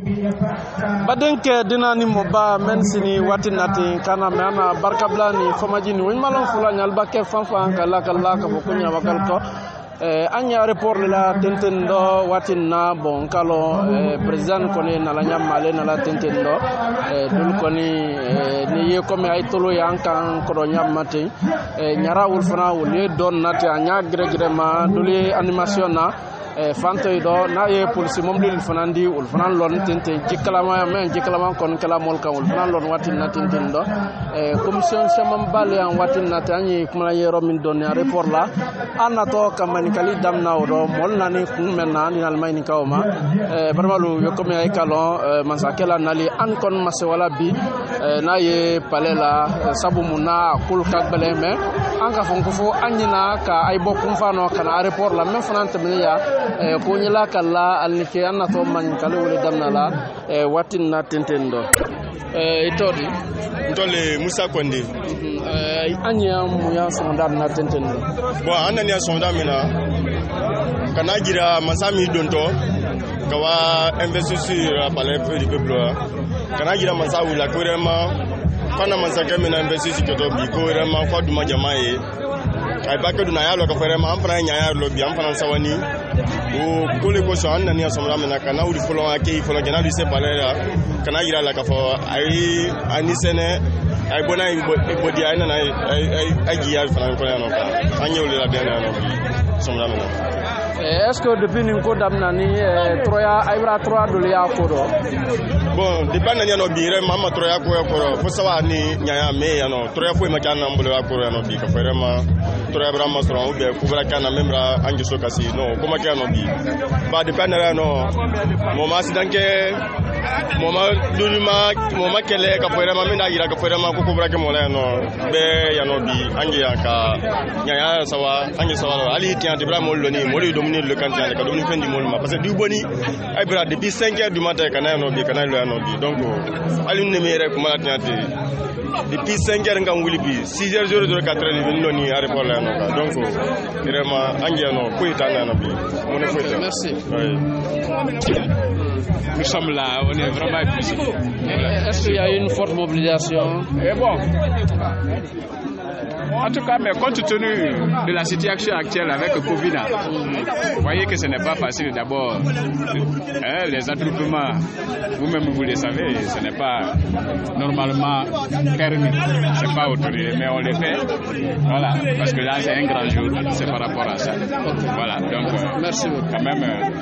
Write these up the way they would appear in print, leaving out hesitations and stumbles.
badenke dinani moba men sini watinati kana mana barkablani famajini won malon fulani albake fanfan kala ka bokunya wakal ko anya report la tenten do watinna bon kalo president koni nala nyamale nala tenten do dul koni ni ye comme ay tolo yankan ko do nyamate nyara wul fana wul ye don nati anya gregrema duli animation na fantoy do na ye police mom lil fanandi ul fanan lon tente jikalama men jikalama kon kala mol kan ul fanan lon watin na tenten do commission chamam balle en watin na tani kuma ye romin don ya report la anna to kamani kali damna do mol nani kum menna ni almay ni kawma barbalu yo comme ay kalon mansakela nali an kon mas wala bi na ye palela sabu muna kul kagbele me anka fonko fo anyina ka ay bokum fano kana report la men fanan tamliya ko nyala kala alnike anna to man kala wala damna la watin na tentendo itodi ntole Musa Konde anya muya sonda na tentendo bo anania sonda mina kana gira masami donto kawa investir palais du peuple kana gira masawu la cohéremment kana masaka mina investir to bi cohéremment kwa duma jamae ay bakka duna yalo ka fere ma am fana nyaaya lo bi am fana sawani o kole ko so anna ni asomra mena kana uri folo ake folo gena lycée palera kana gira la ka fo ay anisene ay bona bodi ay na ay giya fana ko no ka anyewle la bien no somra mena est-ce que depuis ni ko damna ni troya aybra 3 do ya ko do bon de ban na no bire mama troya ko fo sawa ni nyaaya me ya no troya fo ma kana mbulo ya ko no bi ka fere ma troya bra ma soro be ku bra kana membra angi so kasi no ko ma kana bi ba de ban na no mo ma sidanke mo ma dulima mo ma kele ka fere ma mina gira ka fere ma ku bra ke mo la no be ya no bi angi ya ka nyaaya sawa angi sawa ali tian de bra mo lo ni mo le dominer le candidat ka dominer fendi mo ma parce que du boni ay bra depuis 5h du matin kana no bi kana lo no bi donc ali ne mere ko mala tiante depuis 5h ngam wuli bi 6h00 4h ni no ni are pour la no donc vraiment angi no ko itana no bi on est fouetté. Merci. Oui. Nous sommes là, on est vraiment épuisés. Est-ce qu'il y a une forte mobilisation? Et bon, en tout cas, mais compte tenu de la situation actuelle avec le Covid, vous voyez que ce n'est pas facile d'abord. Les attroupements, vous-même vous le savez, ce n'est pas normalement permis, ce n'est pas autorisé, mais on le fait. Voilà, parce que là c'est un grand jour, c'est par rapport à ça. Voilà, donc merci beaucoup. Quand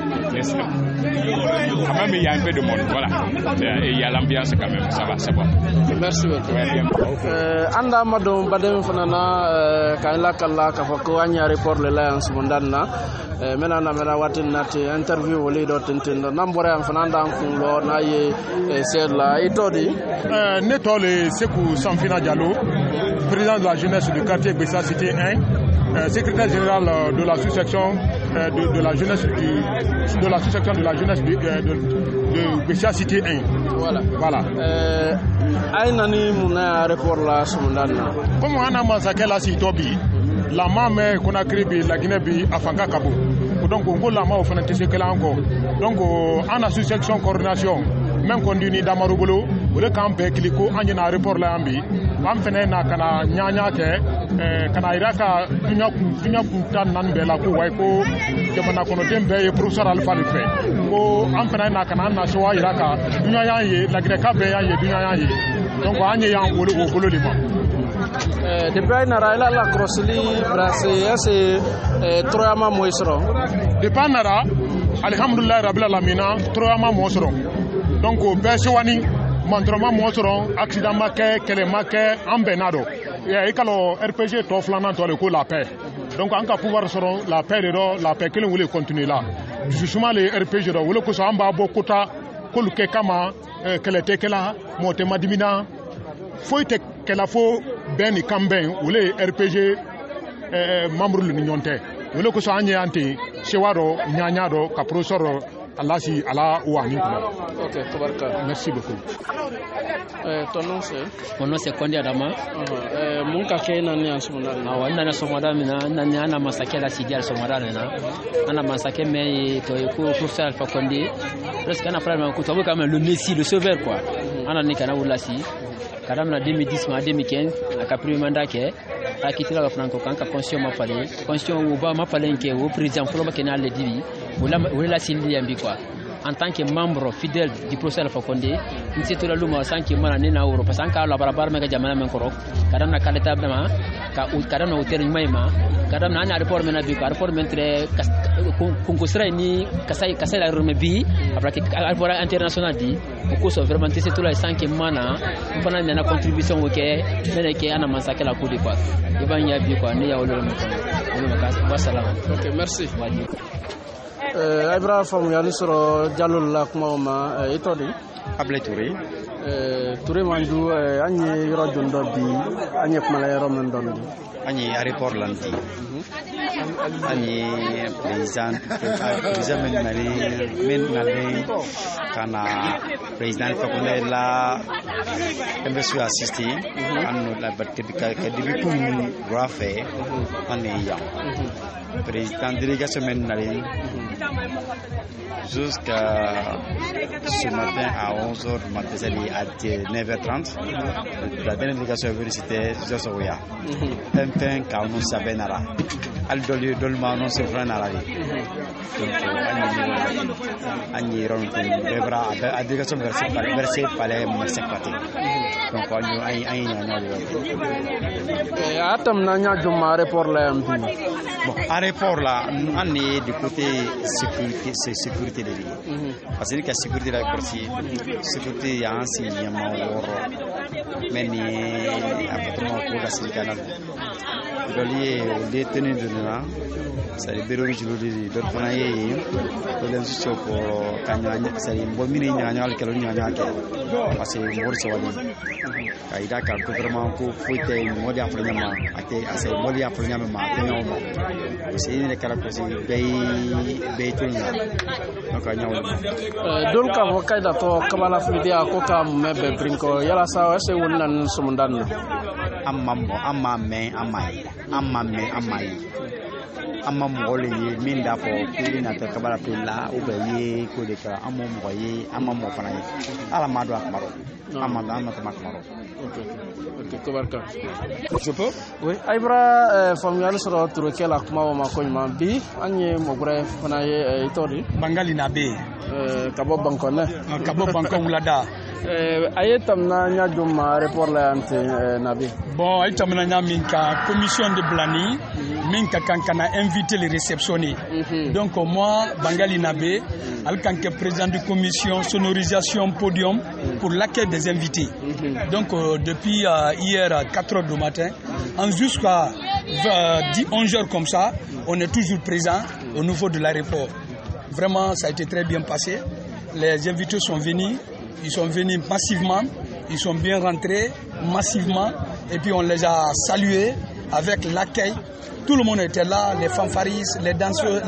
même il y a un peu de monde, voilà. Et il y a l'ambiance quand même, ça va, c'est bon. Merci beaucoup. Anda madom badem fanana kaila kala ka fako anya report le lance mondanna mena watin nati interview woli do tentendo nambore am fananda kunlo na ye sedla itodi netole Sekou Samfina Diallo, président de la jeunesse du quartier Bessa Cité 1, secrétaire général de l'association de la jeunesse de l'association de la jeunesse de Bessa Cité 1. Voilà. Ay nani muna report la sumandana. Comme on a massacré la Sitobi, la maman qu'on a créé la Guinée bi afanga Kabo. Donc on la maman au fond de là encore. Donc en association coordination même qu'on dit dans Marugolo, ou le camp Bekliko, on a un report là ambi. On fait na kana nyanya ke kana iraka dunya kuntan nan bela ko way ko jamana kono dembe professeur Alpha le fait ko on fait na kana na so iraka dunya yaye la greka be yaye dunya yaye donc anye yan wolo wolo lima depuis na raila la crossli brasser c'est troyama moisro depuis nara alhamdulillah rabbil alamin troyama moisro donc beswani mantroma moisro accident make kele make ambenado et kalo RPG to flanan to le ko la paix donc en cas pouvoir seront la paix de la paix que nous voulons continuer là justement les RPG do wolo ko so amba bokota ko lu ke kama kele te kala mote madimina faut te kala fo ben kamben wole RPG membre lu nyonte wolo ko so anye anti sewaro nyanya do ka professeur Allah si ala wa ni kula. OK, tabaraka. Merci beaucoup. Ton nom c'est? Mon nom c'est Kondi Adama. Mun ka kɛ nani an sumana na? Wa nana somada mina nani ana masakɛ la Sidi al somada na. Ana masakɛ mais to ko professeur Alpha Condé. Presque ana frère ko to quand même le Messie, le sauveur quoi. Ana ni kana wulasi. Kadam na 2010 ma 2015 aka premier mandat ke a quitté la franco quand conscient m'a parlé. Conscient ou ba m'a parlé que au président Folo Kenya le divi. Wala Sidi yambi quoi. En tant que membre fidèle du procès Alpha Condé, nous sommes tous les gens qui sont en Europe. Parce que la barabara mega jamana menkoro, kadam na kaleta dama, kadam na hotel nyuma, kadam na aéroport mena bi, aéroport mentre concours ni kasai la remebi, après que aéroport international dit, beaucoup sont vraiment tous les gens qui mana, pendant na contribution au que, mais que ana massacre la coup de quoi. Il va y avoir quoi, ni ya olo menkoro. Wassalam. OK, merci. Ibra famu yali soro jalol la kuma ma itodi Ablay Touré Touré mandu anyi yoro jondo bi anyi kuma la yoro men dondi anyi aéroport lanti anyi président men nale kana président Fakonde la embassy assisté anno la batte ka début pour rafe anne ya président délégation men nale jusqu'à ce matin à 11h du matin, c'est à 9h30. La dernière délégation est venue, c'était Josoya. Pempen, Kaunou, Sabenara. Aldoli, Dolma, non, c'est vrai, Nara. Donc, Annie Ron, la délégation versée par les Marseille. Donc, on a Atam Nanya Jumare pour l'AMP. Bon, à l'aéroport là, on est du côté sécurité de l'île. Parce que la sécurité là, sécurité, il y a un signe, il y a un woro, mais il y a un peu de sécurité. Le détenu de là, c'est le bureau de l'orphelinat, le l'institution pour Kanyanya, c'est le bon mini Nyanya, le Nyanya, parce que le Maurice Wadi. Kaida ka vraiment ko foite modi afranyama ate ase modi afranyama ma tenyo c'est une kala ko si bay tunya donc nyawo dol ka ko kaida to kamala fidia ko ka mebe brinko yala sa wase wonan sumundan amma mɔgɔle ye min da fɔ kuli na tɛ kabala pe la ou bien ye ko de kɛra an m'o mɔgɔ ye an ma mɔgɔ fana ye ala ma don a kuma rɔ an ma tɛmɛ a kuma rɔ. Ok, kobarka. Je peux? Oui, Ibra famuyali sɔrɔ turukɛ la kuma o ma ko ɲuman bi an ye mɔgɔrɛ fana ye i tɔgɔ di? Bangali Nabe. Ka bɔ Bankɔnɛ. Ka bɔ Bankɔ wulada. A ye tamina ɲa jum ma report la yan ten Nabe? Bon, a ye tamina ɲa min ka commission de Blani min ka kan kana inviter les réceptionner. Donc moi, Bangali Nabe, al kan ke président de commission sonorisation podium pour l'accueil des invités. Donc depuis hier à 4h du matin, jusqu'à 11h comme ça, on est toujours présent au niveau de l'aéroport. Vraiment, ça a été très bien passé. Les invités sont venus, ils sont venus massivement, ils sont bien rentrés massivement, et puis on les a salués avec l'accueil. Tout le monde était là, les fanfaristes, les danseurs,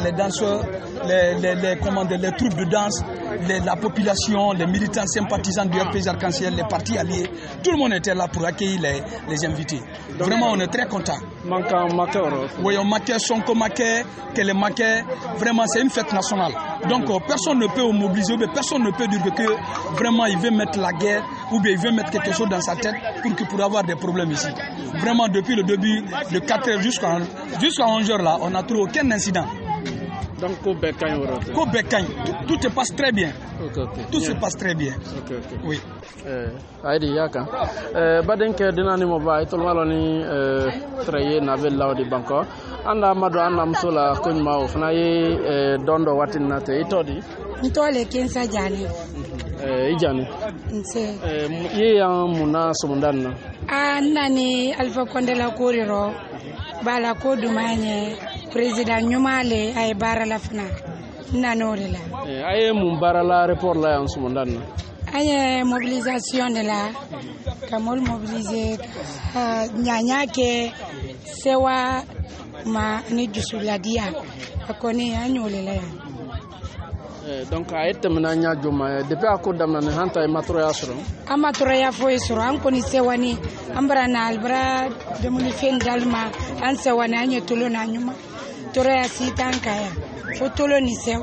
les troupes de danse, la population, les militants sympathisants du RPG Arc-en-Ciel, les partis alliés. Tout le monde était là pour accueillir les invités. Vraiment, on est très contents. Oui, on maquait, Sonko maquait, Kele maquait. Vraiment, c'est une fête nationale. Donc, personne ne peut mobiliser, mais personne ne peut dire que vraiment il veut mettre la guerre ou bien il veut mettre quelque chose dans sa tête pour avoir des problèmes ici. Vraiment, depuis le début de 4h jusqu'à 11h là, on n'a trouvé aucun incident. Donc, tout se passe très bien. Tout se passe très bien. Oui. Aïdi Yaka. Badenke dinani moba itol maloni traye navel lawdi banko. Anda mado anda msola kunma ofna ye dondo watin nate itodi. Ntole kensa jani. Ijani. Nse. Ye yang muna sumundan. Nani Alpha Condé la koriro. Bala ko dumanye président nyumale ay bara la fna. Nanore la. Aye mun bara la report la yang sumundan. Aye mobilisation de la kamol mobiliser nyanya ke sewa ma ni jusuladia akoni anyole la donc a tɛmɛna ɲa joma depuis a ko daminɛ han ta matroya sɔrɔ an matroya foyi sɔrɔ an kɔni sewani an bara na albara dumuni fen dalma an sewani an ye tolo na ɲuma toroya sitan kaya fo tolo ni sewa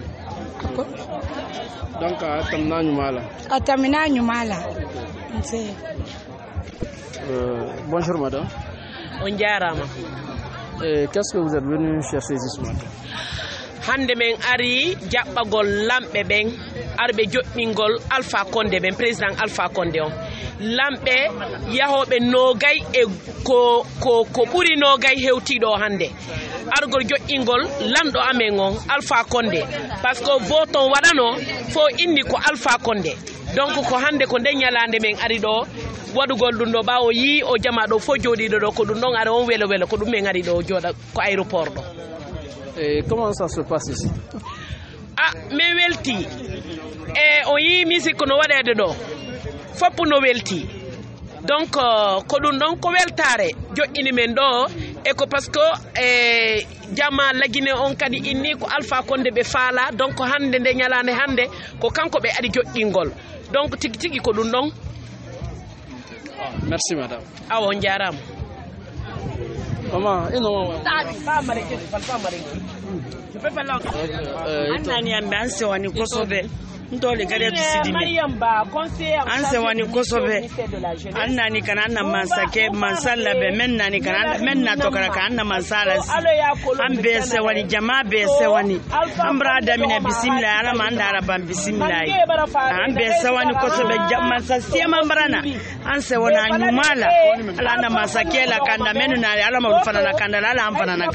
donc a tɛmɛna ɲuma la a tɛmɛna ɲuma la nse bonjour madame on jarama qu'est-ce que vous êtes venu chercher ici ce matin? hande men ari jaɓɓagol lamɓe ɓen arɓe joɗɗingol Alpha Condé ɓen président Alpha Condé on lamɓe yahoɓe nogay e ko ɓuri nogay hewtiɗo hande argol joɗɗingol lamɗo amen on Alpha Condé par ce que vote on waɗano fo inni ko Alpha Condé donc ko hande ko nden ñalande men ari ɗo waɗugol ɗum ɗo ɓawo yi o jama ɗo fo joɗiɗo ɗo ko ɗum ɗon ara on welo welo ko ɗum men ari ɗo joɗa ko aéroport ɗo. Et comment ça se passe ici? Mi welti e o yi musique no waɗede ɗo fopp no welti donc ko ɗum ɗon ko weltare joƴƴini men ɗo e ko par ce que jama lagine on kadi inni ko Alpha Condé ɓe faala donc hande nde ñalande hande ko kanko ɓe ari joƴƴingol donc tigi tigi ko ɗum ɗon. Merci madame. Awa on jarama. Maman, Anani ambanse wani kosobe ndole gare tusidimi anse wani kosobe annani kana anna mansake mansalla be mennani kana menna tokara kana anna mansala ambe se wani jama be se wani ambra damina bismillah ala manda araban bismillah ambe se wani kosobe jama sasiema ambrana anse wana nyumala ala na mansake la kanda menu na ala mafana na kanda ala amfana na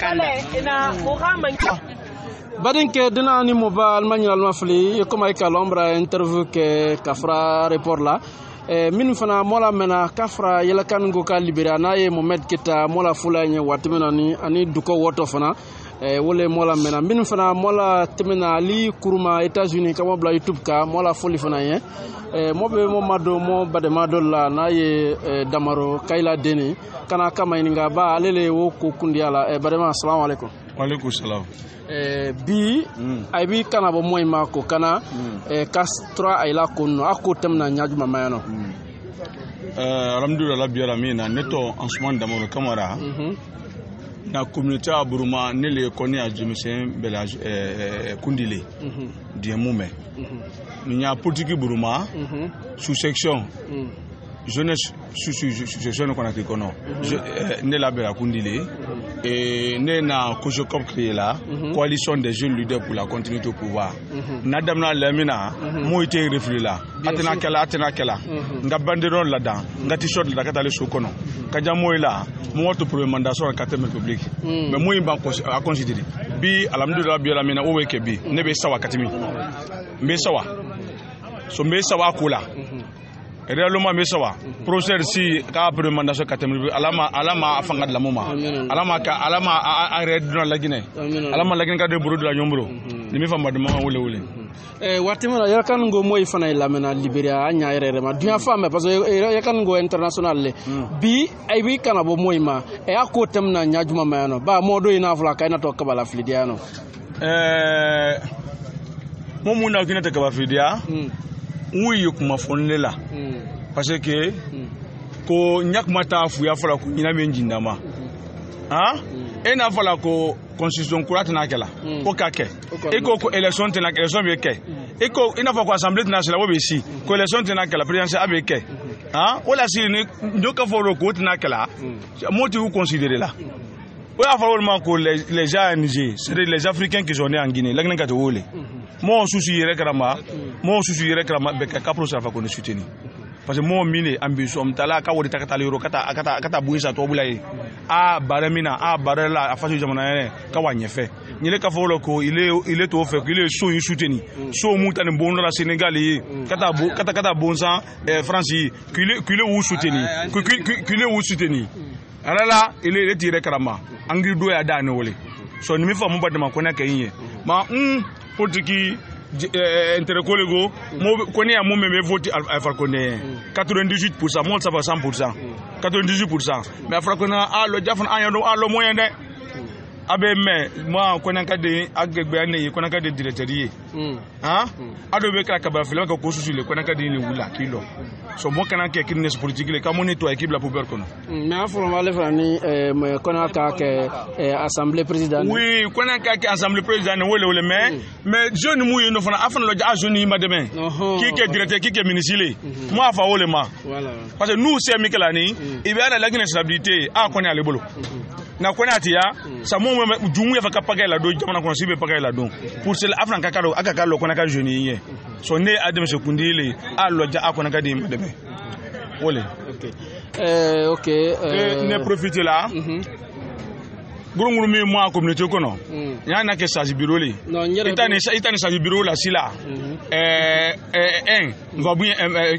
kanda badin ke dina ni mo ba almanya alma fli ko may ka lombra interview ke kafra report la min fana mola mena kafra yela kan go ka libera na ye momed kita mola fulanye watmena ni ani duko woto fana wole mola mena min fana mola temena li kuruma États-Unis kama bla YouTube ka mola foli fana ye mobe mo mado mo bade mado la na ye damaro kayla deni kana kama inga ba alele wo ko kundiala badema assalamu alaikum. Wa alaikum salam. Bi ay bi kana bo moy mako kana kastra ay la kono ako temna nyaajuma mayano alhamdulillah rabbil alamin neto ensemble damaro kamara na communauté aburuma ne le koni ajumisen belage kundile die mume nya politique buruma sous section jeunesse sous-section qu'on a été connu. Ne la belle Kundile et ne na Kojokop créé la coalition des jeunes leaders pour la continuité au pouvoir. Nadamna Lamina, moi été réfléchi là. Atena kela. Nga banderon là-dedans. Nga t-shirt là katale sokono. Kaja moi là, moi tout premier mandat sur la 4e République. Mais moi il m'a à considérer. Bi alhamdulillah bi Lamina o weke bi. Ne be sawa katimi. Mbe sawa. So mbe sawa kula. Réellement mesawa procès si ka après mandat katemri alama afanga de la moma alama arrêt dans la Guinée alama la Guinée ka de buru de la nyombro ni mi famba de mama wule watima ya kan ngo moy fana lamena Liberia anya rere ma dunya femme parce que ya kan ngo international le bi ay bi kana bo moy ma e ako temna nyaajuma mayano ba modo ina fula kayna to kabala flidiano mo muna kina te kabala flidia oui kuma fonne la parce que ko nyak mata fu ya fala ko ina men jindama ena fala ko constitution kurata na kala ko kake eko ko election tena election be ke eko ina fa ko assemblée nationale wo be si ko election tena kala présidentielle abe ke wala si ni ndoka folo ko tena kala moti vous considérer là oui à que les gens en Niger c'est les Africains qui sont nés en Guinée là que n'importe où moi souci yere karama be ka pro sa fa ko soutenir parce que moi mine ambition mtala ka wori takata lero kata buisa to bulai baramina barela afasi jamana ne ka wanyefe nyele ka folo ko il to fait il est so soutenir so mutane bondo la Sénégal kata bonsa France qu'il ou soutenir alala il est tiré karama angri do ya dane wole so ni mi fa mo badama ko na kayin ma politique intercolego mo koni ya mo me vote Alpha Condé 98% mo ça va 100% 98% mais Alpha Condé lo jafon anyado lo moyen de abe me moi konanka de agbe ane konanka de directeur ado be kala kaba fele ko susu le konanka de ni wula kilo so mo kananka kidness politique le kamone to équipe la pouvoir kono mais afro wale fani konanka ke assemblée présidente oui konanka ke assemblée présidente wole mais jeune mouye no fana afana lo ja jeune ma demain qui est directeur qui est ministre moi fa wole ma voilà parce que nous c'est mikelani il y a la stabilité a koni ale bolo na koni atia sa mo jumu ya faka paga la do jamana kono sibe paga la do pour cela afran kakalo akakalo kona ka jeune yi so ne adem se kundile a loja akona ka dim deme wole OK ne profiter là gurunguru mi mo communauté kono ya na ke saji bureau li itani saji bureau la sila va bien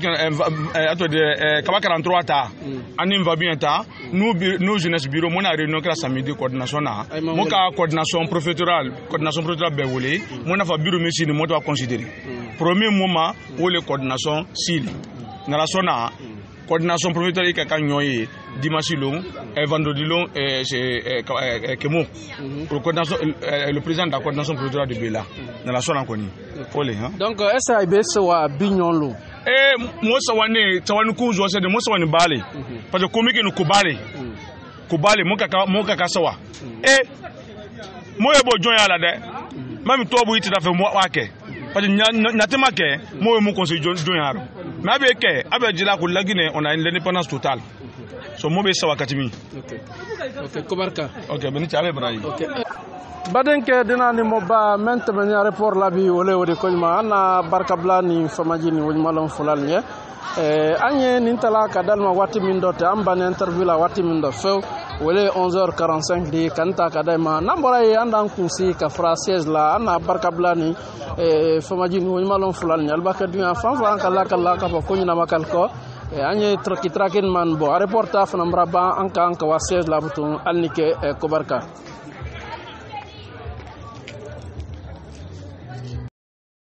kaba 43 ta ani va bien ta nous jeunesse bureau mon a réunion que la samedi coordination na mon ka coordination préfectorale be wolé mon a fa bureau mi sini mo to considérer premier moment où les coordination sili na la sona coordination préfectorale ka kanyoye dimanche long et vendredi long c'est Kemo pour coordination le président de la coordination préfectorale de Bela dans la zone connue donc SAIB soit bignon lo moi sawani ku zo se de moi sawani bale parce que komiki no kubale mo kaka sawa mo yebo join ala de mami to bo iti da fe mo wake parce que natema ke mo mo conseil join aro mais abe jila ko lagine on a l'indépendance totale so mo be sawa katimi OK Kobarka OK beni chabe brai badenke dinani moba mentmen ya report labi wole kolma ana barkabla ni famajini woni malon fulal nye anye nintala kadalma wati min dote ambane interview la wati min do few wole 11h45 di kanta kadema nambora yi andan kunsi ka française la ana barkabla ni famajini woni malon fulal nye albaka dunya fanfa kala ka ko nyina makal ko anye trakin man bo reporta fana mraba anka wasez la butun alnike Kobarka